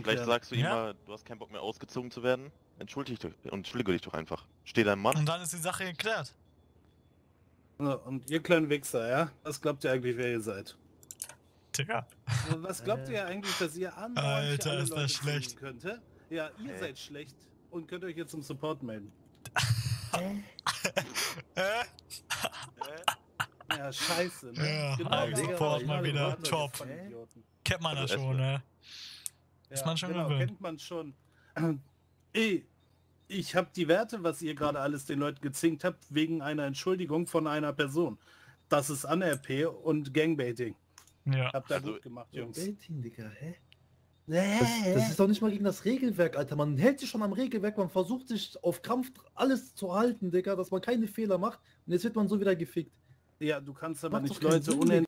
Vielleicht sagst du ihm mal, du hast keinen Bock mehr ausgezogen zu werden. Entschuldige dich doch einfach. Steh deinem Mann. Und dann ist die Sache geklärt. Und ihr kleinen Wichser, ja? Was glaubt ihr eigentlich, wer ihr seid? Digga. Was glaubt ihr eigentlich, dass ihr an Alter, ist das schlecht. könnte? Ja, ihr seid schlecht und könnt euch jetzt zum Support melden. Ja, scheiße, ne? Ja, genau, Support mal wieder top. Kennt man das schon, ne? Ist man schon gewöhnt. Kennt man schon. Ich habe die Werte, was ihr gerade alles den Leuten gezinkt habt, wegen einer Entschuldigung von einer Person. Das ist An-RP und Gangbaiting. Ja. Habt ihr gut gemacht, Jungs. Gangbaiting, Digga, hä? Das ist doch nicht mal gegen das Regelwerk, Alter. Man hält sich schon am Regelwerk, man versucht sich auf Krampf alles zu halten, Digga, dass man keine Fehler macht. Und jetzt wird man so wieder gefickt. Ja, du kannst aber Macht nicht doch keinen Leute Sinn, unendlich